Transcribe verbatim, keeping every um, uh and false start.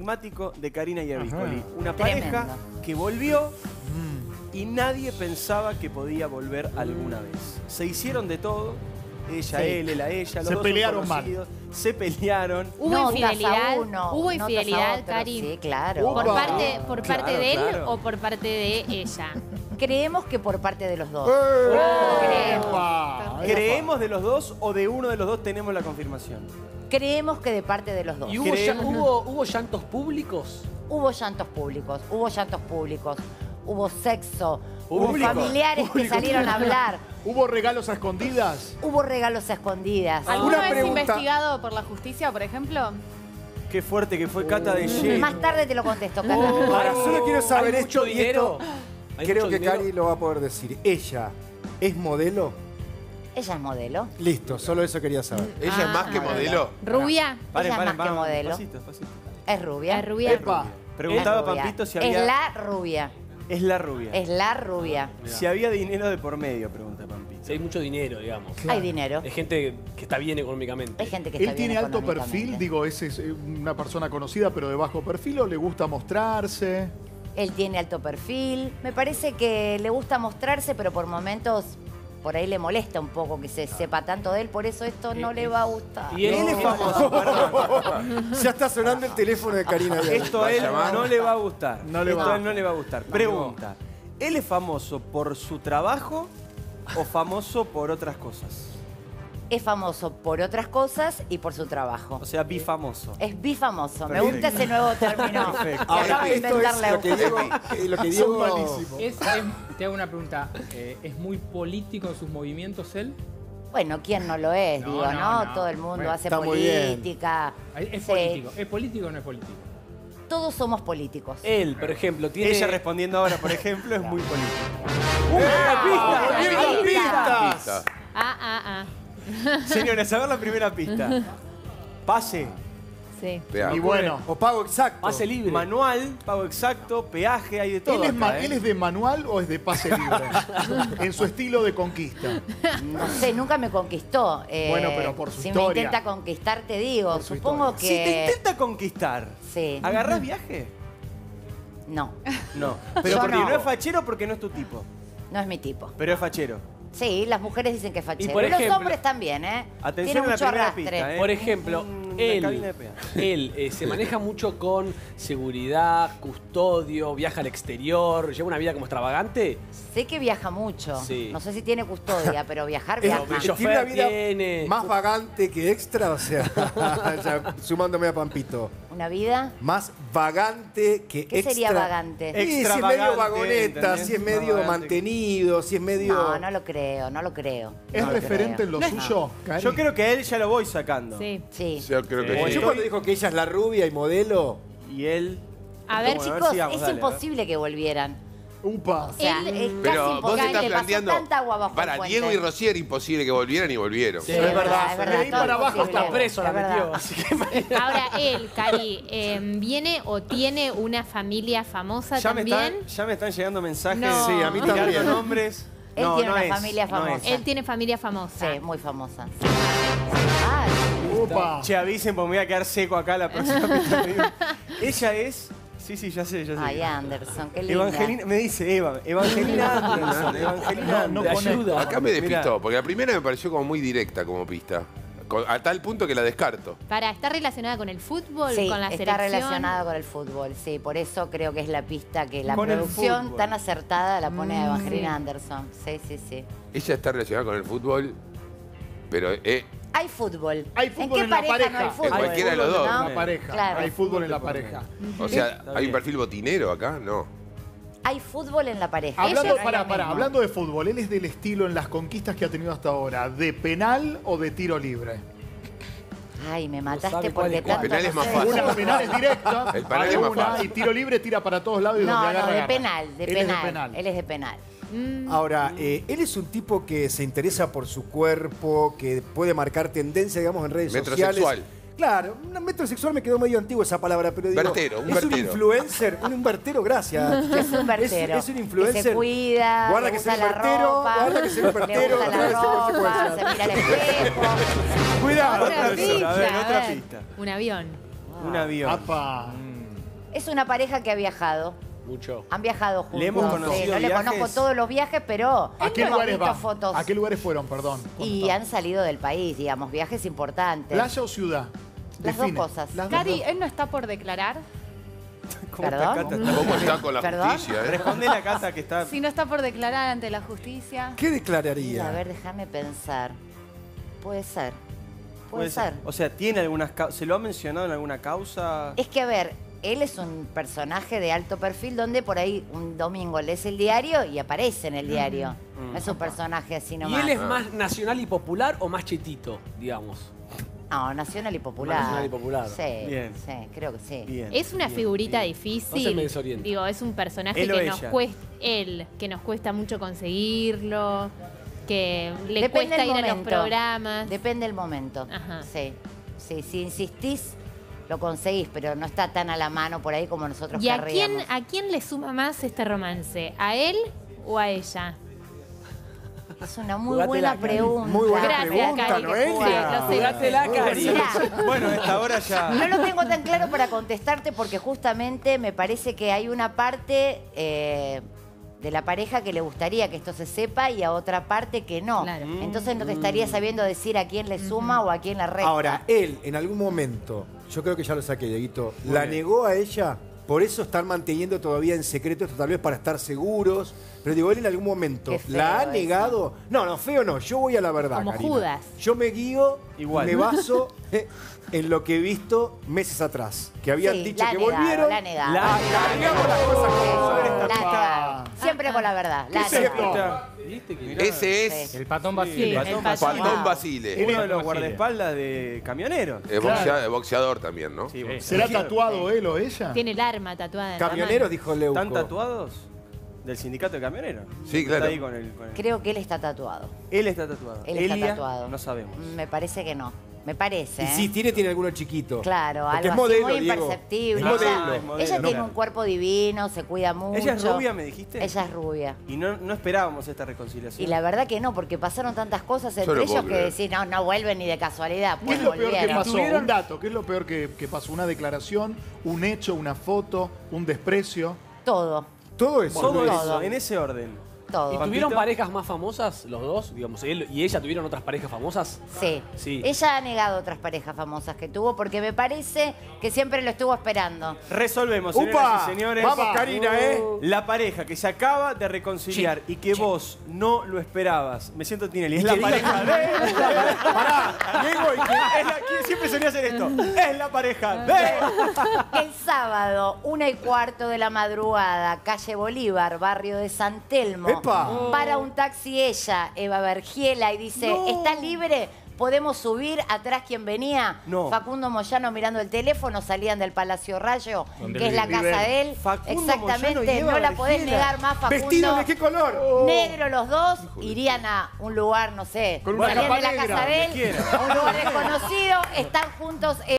enigmático de Karina y Ervícoli. Una Tremendo. pareja que volvió y nadie pensaba que podía volver alguna vez. Se hicieron de todo. Ella, Sí. él, él a ella. Los Se dos pelearon son mal. conocidos, Se pelearon. ¿Hubo Notas a infidelidad? uno, ¿Hubo notas a infidelidad, otro. Cari? Sí, claro. ¿Por Opa. parte, por Claro, parte de él claro. o por parte de ella? Creemos que por parte de los dos. Creemos. ¿Creemos de los dos o de uno de los dos tenemos la confirmación? Creemos que de parte de los dos. ¿Y hubo, ya- Creemos. hubo, hubo llantos públicos? Hubo llantos públicos, hubo llantos públicos, hubo sexo, hubo Público. familiares que Público. salieron a hablar, ¿Hubo regalos a escondidas? hubo regalos a escondidas. ¿Alguna ¿Alguna vez pregunta? investigado por la justicia, por ejemplo? Qué fuerte que fue Cata de Ye. Más tarde te lo contesto, Cata. Ahora, solo quiero saber ¿Hay esto mucho y dinero? esto ¿Hay creo mucho que dinero? Cari lo va a poder decir. ¿Ella es modelo? Ella es modelo. Listo, solo eso quería saber. ¿Ella es más que modelo? ¿Rubia? Paren, Ella es paren, más que paren. modelo. Pasito, pasito. Es rubia. La rubia. Epa. Preguntaba Es rubia. Pampito si Es había... la rubia. Es la rubia. Es la rubia. Si había dinero de por medio, pregunta Pampito. Si hay mucho dinero, digamos. Hay dinero. Es gente que está bien económicamente. Hay gente que está ¿Él tiene bien alto económicamente. perfil? Digo, ¿es, es una persona conocida pero de bajo perfil o le gusta mostrarse? Él tiene alto perfil. Me parece que le gusta mostrarse, pero por momentos por ahí le molesta un poco que se sepa tanto de él. Por eso esto no le va a gustar. Y él, Él es famoso, perdón. Ya está sonando el teléfono de Karina. Esto a él no le va a gustar. No le Esto va. a él no le va a gustar. Pregunta. ¿Él es famoso por su trabajo o famoso por otras cosas? Es famoso por otras cosas y por su trabajo. O sea, bifamoso. Es bifamoso. Me Perfecto. gusta ese nuevo término. Perfecto. Que acaba de esto inventar es la lo que Diego, eh, lo que Son Diego malísimos. Es, es- te hago una pregunta. eh, ¿Es muy político en sus movimientos él? Bueno, ¿quién no lo es? No, Digo, ¿no? no, no. Todo el mundo Bueno, hace está muy bien. política. ¿Es Sí. político? ¿Es político o no es político? Todos somos políticos. él, por ejemplo, tiene... Ella respondiendo ahora, por ejemplo, es muy político. ¡Volvieron las pistas! Ah, ah, ah. Señores, a ver la primera pista. Pase. Sí. Veamos. Y bueno, O pago exacto. Pase libre. Manual, pago exacto, peaje, hay de todo. ¿él es, acá, ma- ¿eh? ¿él es de manual o es de pase libre? En su estilo de conquista. No sé, nunca me conquistó. Eh, Bueno, pero por su si historia. me intenta conquistar, te digo. Por su Supongo Si te que. intenta conquistar, Sí. ¿agarrás viaje? No, No. Pero Yo porque no. no es fachero porque no es tu tipo. no es mi tipo. Pero es fachero. Sí, las mujeres dicen que es fachero. Y por los ejemplo- hombres también, ¿eh? Atención Tiene a la mucho primera arrastre. pista, ¿eh? Por ejemplo, Una él, cabina de peaje. él eh, se maneja mucho con seguridad, custodio, viaja al exterior, lleva una vida como extravagante. Sé que viaja mucho. Sí. No sé si tiene custodia, pero viajar Es- viaja. El tiene chofer una vida tiene... más vagante que extra, o sea, ya, sumándome a Pampito. ¿Una vida? Más vagante que ¿Qué extra. sería vagante? Sí, si es medio Extravagante, vagoneta, ¿entendés? si es medio Extravagante. mantenido, si es medio... No, no lo creo, no lo creo. ¿Es no lo referente creo. en lo suyo, Cari? Yo creo que a él ya lo voy sacando. Sí. Sí. Yo creo que Sí. sí. Yo cuando dijo que ella es la rubia y modelo, Y él... A ver, Bueno, Chicos, sigamos, es dale, a ver. imposible que volvieran. Upa. O sea, Él- es Pero casi vos imposible. estás Le pasó planteando... tanta agua bajo Para el puente. Diego y Rocío era imposible que volvieran y volvieron. Sí, Es verdad, es De verdad. ahí todo para es abajo posible. Hasta preso la Es verdad. metió. Así que Ahora, él, Cari, eh, ¿viene o tiene una familia famosa Ya me, también? están, ya me están llegando mensajes. No. Sí, a mí tirando también. nombres. Él No, tiene no una es, familia no es. famosa. Él tiene familia famosa. Sí, muy famosa. Ay, Upa. Che, avisen porque me voy a quedar seco acá la próxima pista. Ella es... Sí, sí, ya sé, ya sé. ay, Anderson, qué linda. Evangelina, me dice Eva, Evangelina Anderson, Evangelina No, no te Anderson. ayuda. Acá me Mirá. despistó, porque la primera me pareció como muy directa como pista. Con- A tal punto que la descarto. Para, ¿está relacionada con el fútbol, Sí, con la está selección? relacionado con el fútbol, sí, por eso creo que es la pista que la Con el producción fútbol. tan acertada la pone a Evangelina sí. Anderson. Sí, sí, sí. Ella está relacionada con el fútbol, pero eh, Hay fútbol. Hay ¿En fútbol qué en la pareja, pareja. no hay En fútbol? cualquiera de los Hay fútbol dos. en la pareja. Claro. Hay fútbol en la pareja. o sea, Está ¿hay un bien. perfil botinero acá? No. Hay fútbol en la pareja. Hablando, Ella es para, lo para, mismo. hablando de fútbol, ¿él es del estilo en las conquistas que ha tenido hasta ahora, de penal o de tiro libre? Ay, me sabe mataste cuál porque es cuál. tanto Penal no es más sé. fácil. Una penal es directa, El penal hace es más una, fácil. y tiro libre tira para todos lados y donde No, agarra, no, de agarra. penal, de Él penal. es de penal. Él es de penal. ahora, eh, él es un tipo que se interesa por su cuerpo, que puede marcar tendencia, digamos, en redes Metrosexual. sociales. Claro, un metrosexual me quedó medio antiguo esa palabra, pero digo, Vertero, un es un vertero. influencer, un, un vertero, gracias. Es un vertero. Es, es un influencer. Que se cuida, Guarda le que gusta sea un la vertero, ropa, guarda que sea un vertero. le gusta otra vez la en ropa, consecuencia. se mira al espejo. Cuidado, Otra otra pista, pista, a ver, a otra ver. pista. Un avión. Un avión. Apa. Es una pareja que ha viajado. Mucho. Han viajado juntos. Le hemos Sí, conocido no le viajes. conozco todos los viajes, pero ¿A qué hemos lugares visto van? fotos. ¿A qué lugares fueron, perdón? Y Contá. han salido del país, digamos, viajes importantes. ¿Playa o ciudad? Las dos Define. cosas. Las dos Cari, cosas. él no está por declarar. ¿Cómo está ¿Perdón? Cata? ¿Cómo está con la ¿Perdón? justicia? eh? Responde la Cata que está... Si no está por declarar ante la justicia. ¿Qué A declararía? ver, déjame pensar. Puede ser. Puede, Puede ser. ser. O sea, ¿tiene algunas cau- ¿se lo ha mencionado en alguna causa? Es que, a ver, él es un personaje de alto perfil donde por ahí un domingo lees el diario y aparece en el diario. No es un personaje así ¿Y nomás. él es más nacional y popular o más chetito, digamos? No, nacional y popular. Nacional y popular. Sí, Bien. sí, creo que sí. Bien. Es una bien, figurita bien. difícil. Entonces me desoriento. Digo, es un personaje Él o que nos ella. cuesta, él, que nos cuesta mucho conseguirlo, que le Depende cuesta del ir a los momento. programas. Depende del momento. Ajá. Sí. Sí, si insistís, lo conseguís, pero no está tan a la mano por ahí como nosotros ¿Y a quién, querríamos. a quién le suma más este romance? ¿A él o a ella? Es una muy Jugátela, buena Cari. pregunta. Muy buena Gracias, pregunta, Cari, que Noelia. jugué, lo sé. Jugátela, Cari. Mirá, Bueno, a esta hora ya... no lo tengo tan claro para contestarte porque justamente me parece que hay una parte eh, de la pareja que le gustaría que esto se sepa y a otra parte que no. Claro. Entonces no te estaría sabiendo decir a quién le suma o a quién le resta. Ahora, él en algún momento, yo creo que ya lo saqué, Dieguito, Muy la bien. negó a ella, por eso están manteniendo todavía en secreto esto, tal vez para estar seguros. Pero digo, él en algún momento Qué feo la ha eso. negado. No, no, feo no, yo voy a la verdad, Como Karina. Judas. Yo me guío, Igual. me baso eh, en lo que he visto meses atrás, que habían Sí, dicho la ha que negado, volvieron. la ha negado. La- Ah, digamos las cosas como son. La ha Esta negado. Siempre con la verdad. La ha ¿Qué es esto? negado. ¿Viste que Mirá. Ese es El patón Sí, Basile. el Patón patón. Patón Wow. Basile. Uno de los Basile. guardaespaldas de camioneros. Es boxea- boxeador también, ¿no? Sí, bueno. ¿Será tatuado él o ella? Tiene el arma tatuada en la Camioneros, mano. dijo Leuco. ¿Están tatuados? Del sindicato de camioneros. Sí, claro. Está ahí con el, con el- Creo que él está tatuado. Él está tatuado. Él está Elia, tatuado. no sabemos. Me parece que no. Me parece. Y ¿eh? sí, tiene, tiene alguno chiquito. Claro, Porque algo es modelo, así muy Diego. imperceptible. Es Ah, modelo. es modelo. Ella No. tiene un cuerpo divino, se cuida mucho. ¿Ella es rubia, me dijiste? Ella es rubia. Y no, no esperábamos esta reconciliación. Y la verdad que no, porque pasaron tantas cosas Yo entre no ellos puedo que creer. decís, no, no vuelven ni de casualidad. ¿Qué Pues es lo peor que volvieron. pasó? ¿Tuvieron- Un dato. ¿Qué es lo peor que, que pasó? ¿Una declaración, un hecho, una foto, un desprecio? Todo, Todo eso. Todo Luis. eso, en ese orden. todo. ¿Y Pampito. tuvieron parejas más famosas los dos? Digamos, él y ella tuvieron otras parejas famosas. Sí. Sí. Ella ha negado otras parejas famosas que tuvo porque me parece que siempre lo estuvo esperando. Resolvemos, señoras ¡Upa! y señores. Vamos, Karina, ¿eh? La pareja que se acaba de reconciliar y que vos no lo esperabas. Me siento Tinelli. Es Y la que diga pareja que- de... Pará, Diego, y que- Es la- que siempre solía hacer esto. Es la pareja de... El sábado, una y cuarto de la madrugada, calle Bolívar, barrio de San Telmo. ¡Epa! Para un taxi ella, Eva Vergiela, y dice, ¿está libre? ¿Podemos subir? Atrás quien venía, No. Facundo Moyano mirando el teléfono, salían del Palacio Rayo, Donde que es la vive. casa de él. Facundo Exactamente, Moyano y Eva no la podés Vergiela. negar más, Facundo. ¿Vestido de qué color? Negro los dos, irían a un lugar, no sé, Con una salían capa de la negra, casa de él, donde quiera. a un lugar desconocido, están juntos.